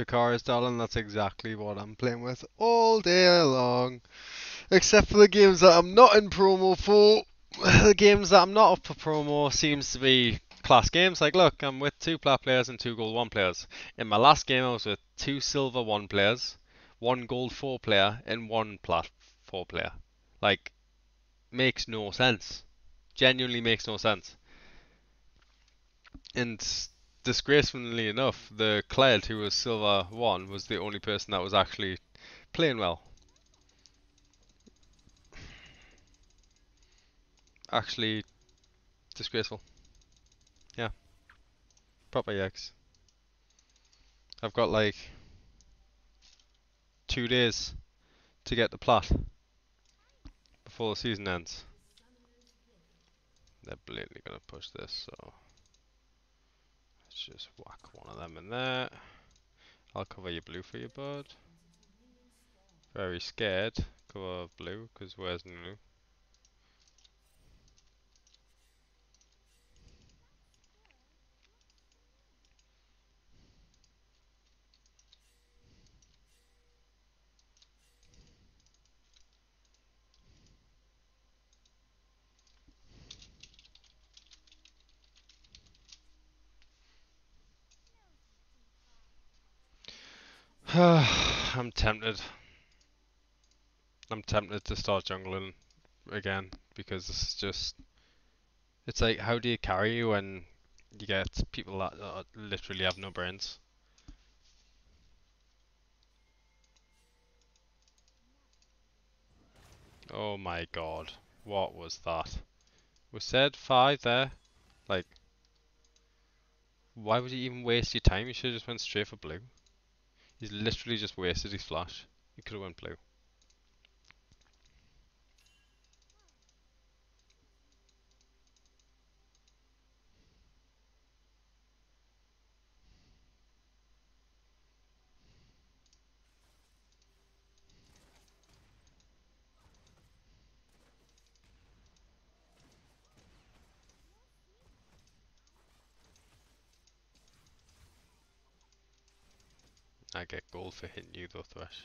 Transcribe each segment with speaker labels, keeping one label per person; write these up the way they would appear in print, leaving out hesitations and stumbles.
Speaker 1: Dakara's darling, that's exactly what I'm playing with all day long. Except for the games that I'm not in promo for. The games that I'm not up for promo seems to be class games. Like, look, I'm with 2 plat players and 2 gold 1 players. In my last game, I was with 2 silver 1 players, 1 gold 4 player, and 1 plat 4 player. Like, makes no sense. Genuinely makes no sense. And disgracefully enough, the Cled who was silver 1 was the only person that was actually playing well. Actually, disgraceful. Yeah, proper yikes. I've got like 2 days to get the plat before the season ends. They're blatantly gonna push this, so let's just whack one of them in there. I'll cover your blue for you, bud. Very scared. Cover blue, because where's Lulu? I'm tempted. I'm tempted to start jungling again because this is just. It's like, how do you carry when you get people that literally have no brains? Oh my god, what was that? We said 5 there. Like, why would you even waste your time? You should have just went straight for blue. He's literally just wasted his flash. He could have went blue. I get gold for hitting you though, Thresh.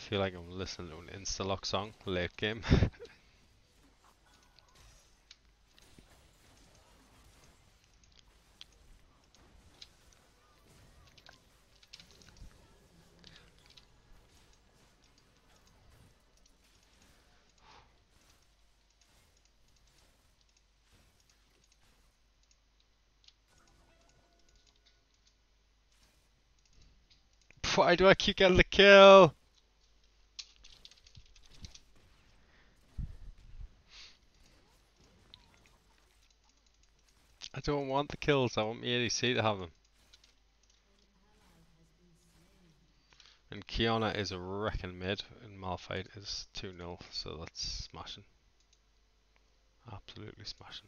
Speaker 1: feel like I'm listening to an Insta-lock song late game. Why do I keep getting the kill? I don't want the kills, I want my ADC to have them. And Kiana is a wrecking mid, and Malphite is 2-0, so that's smashing. Absolutely smashing.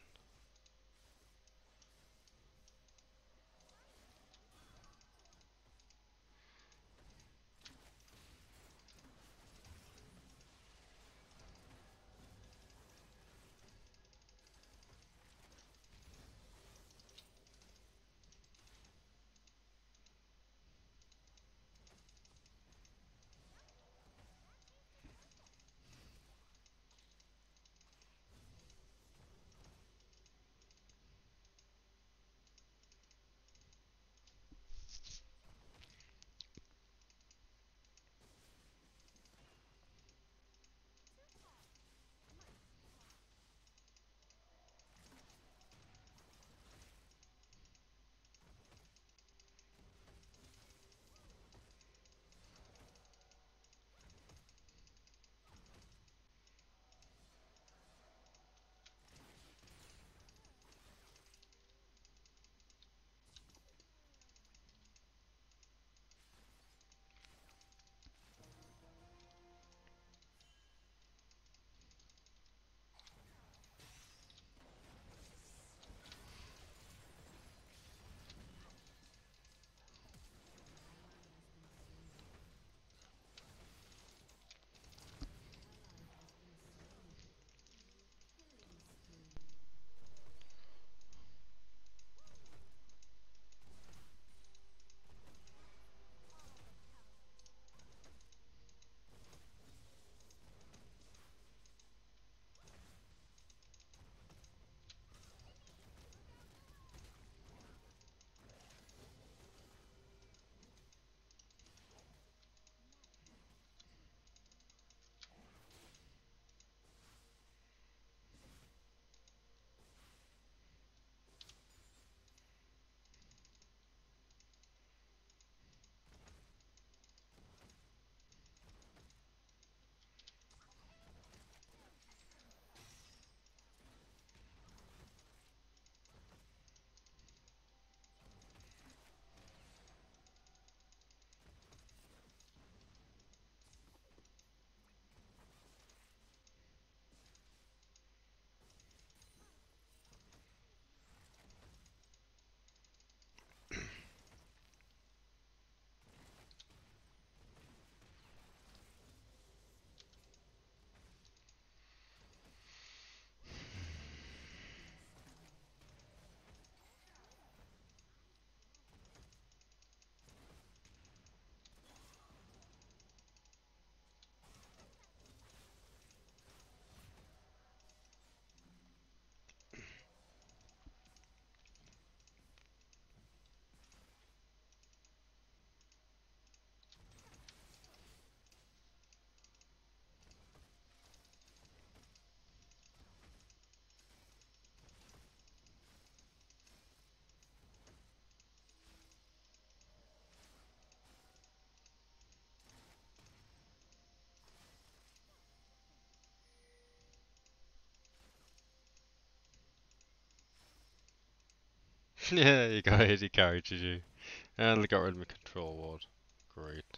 Speaker 1: Yeah, you got AD carry, GG. And they got rid of my control ward. Great.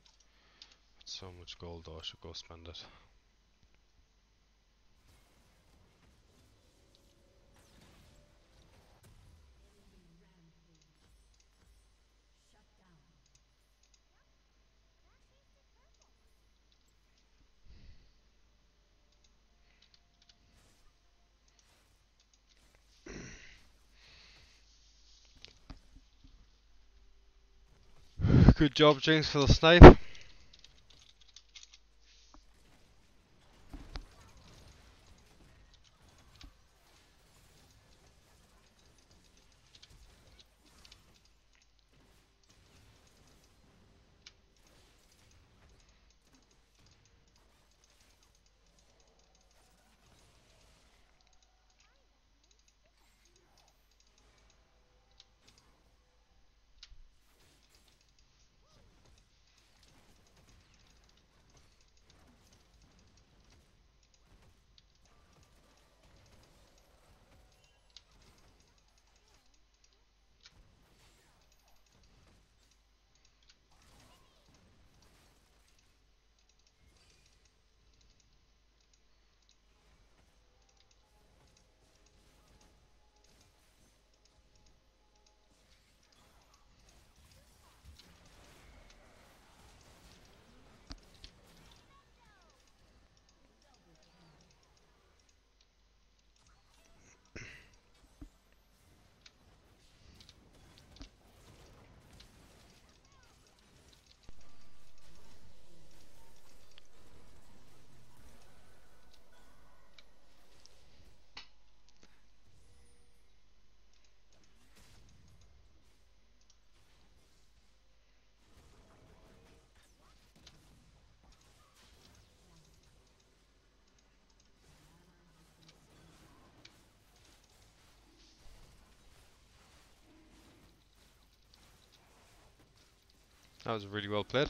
Speaker 1: So much gold though, I should go spend it. Good job, Jinx, for the snipe. That was really well played.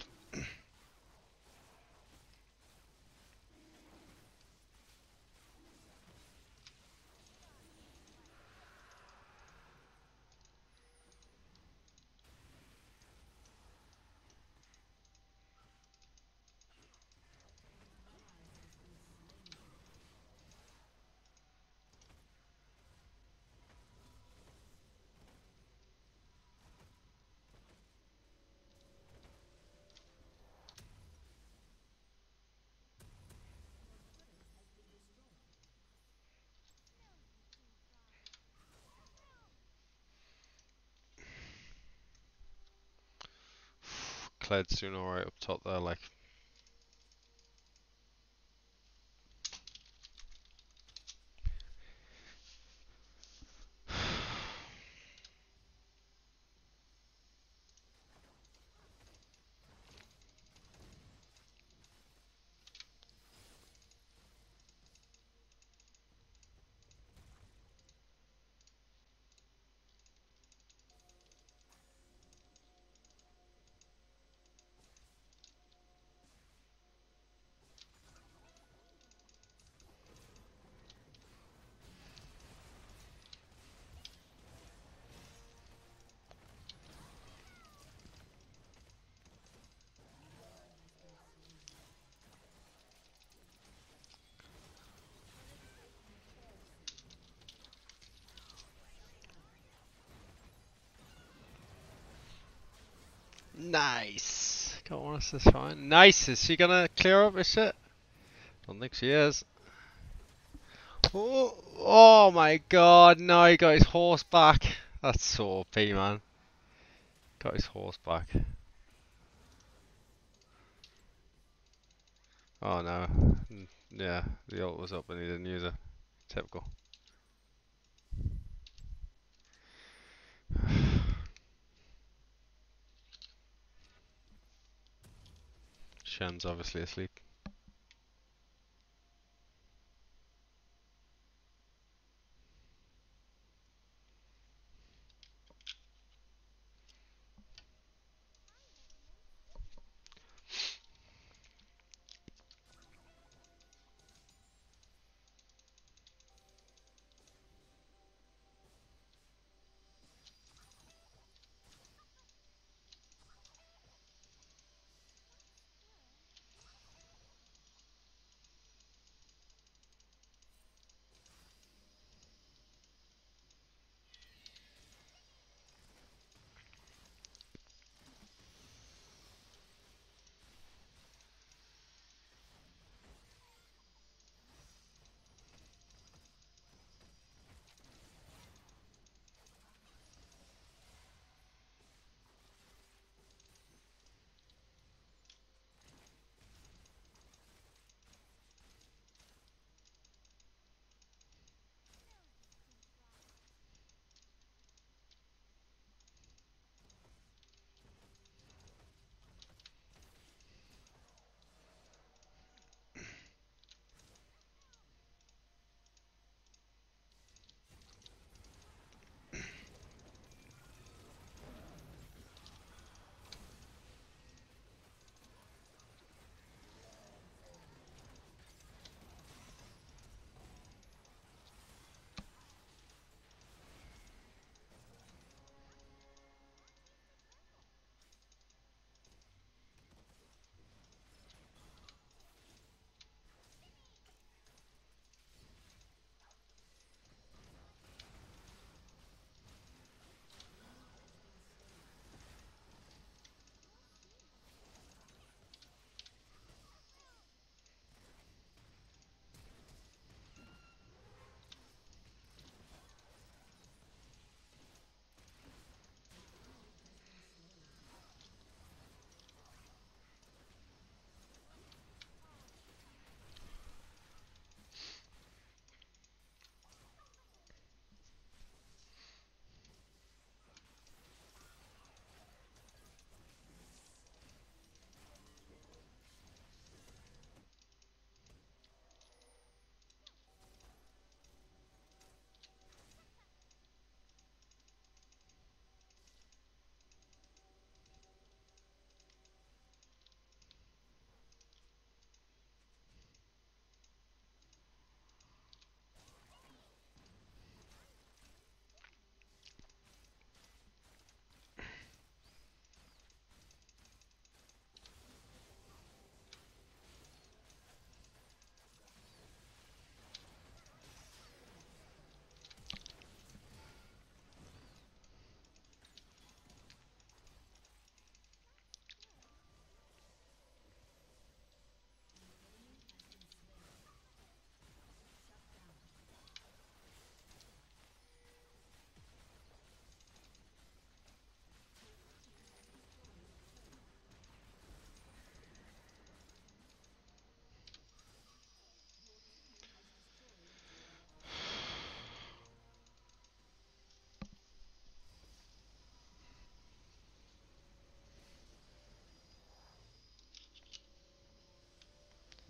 Speaker 1: Cled's doing alright up top there, like. Nice. Got one assist, fine. Nice. Is she gonna clear up this shit? Don't think she is. Oh, oh my god, no, he got his horse back. That's so OP, man. Got his horse back. Oh no. Yeah, the ult was up and he didn't use it. Typical. Shen's obviously asleep.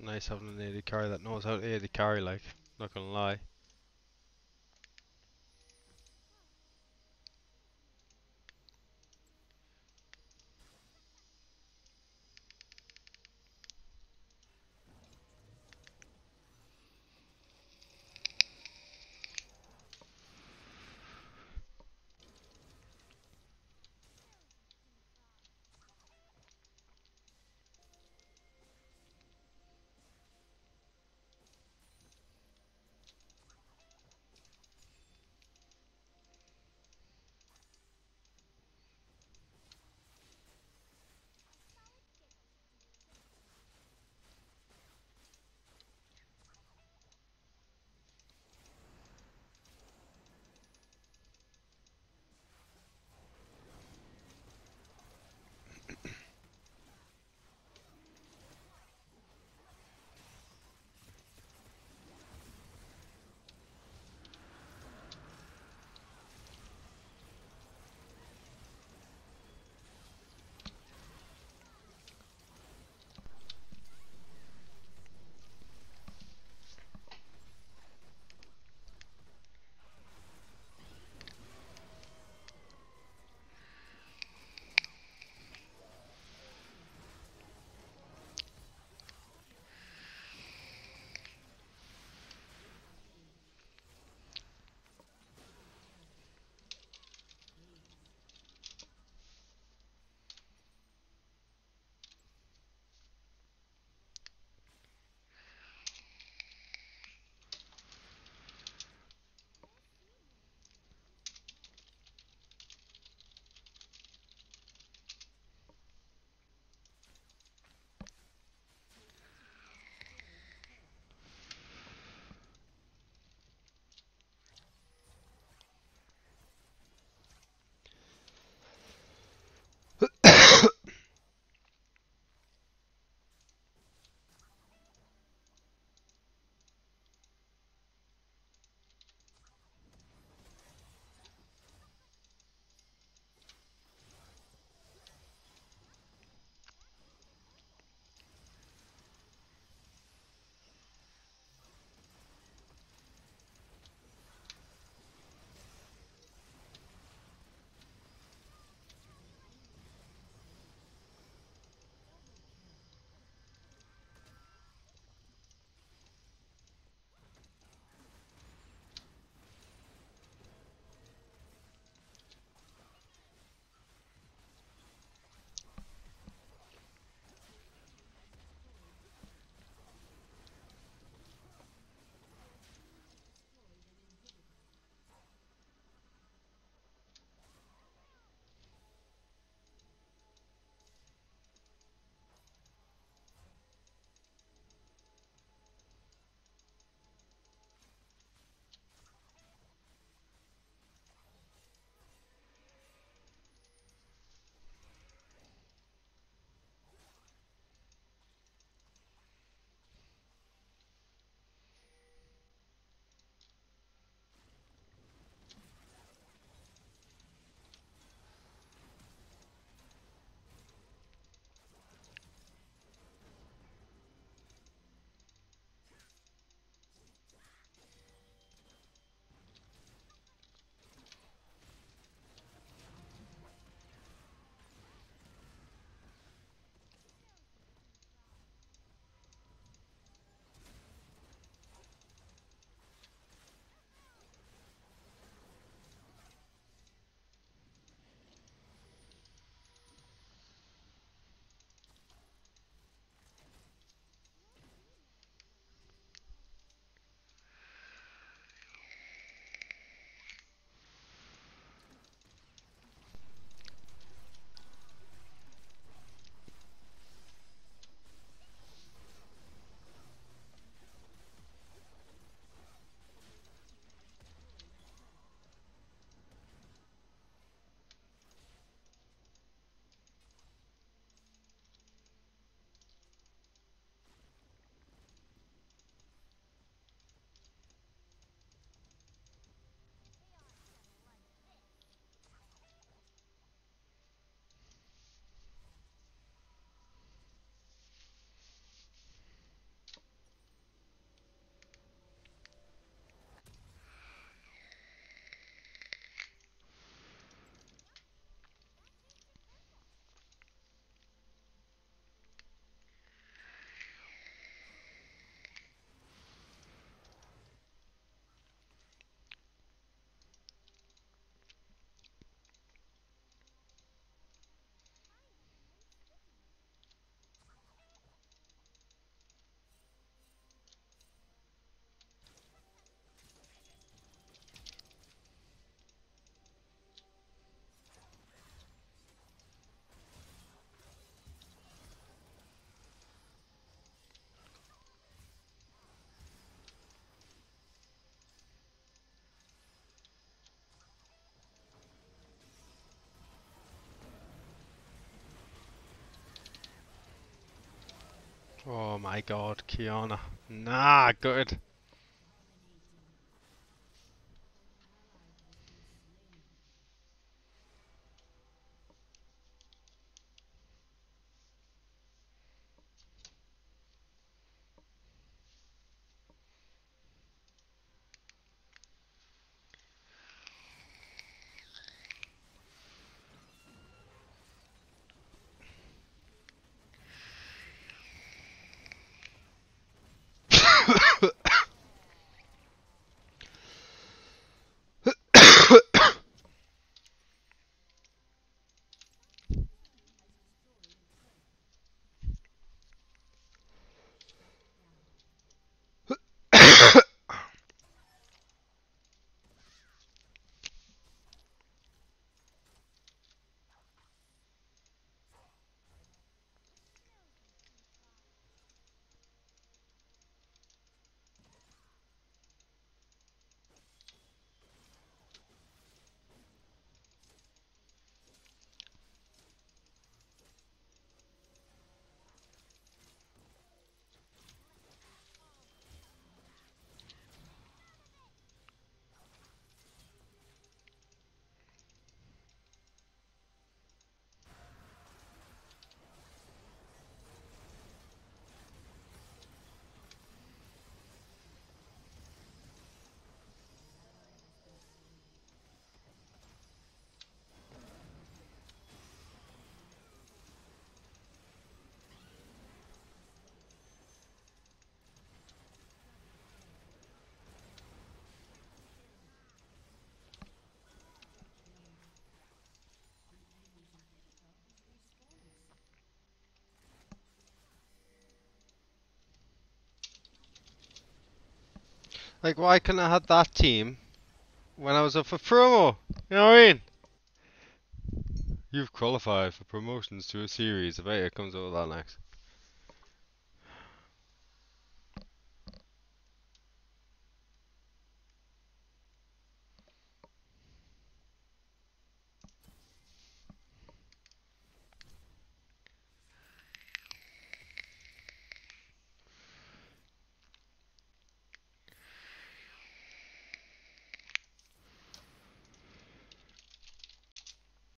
Speaker 1: Nice having an AD carry that knows how to AD carry, like, not gonna lie. Oh my god, Kiana. Nah, good. Like, why couldn't I have that team when I was up for promo? You know what I mean? You've qualified for promotions to a series. I bet it comes out with that next.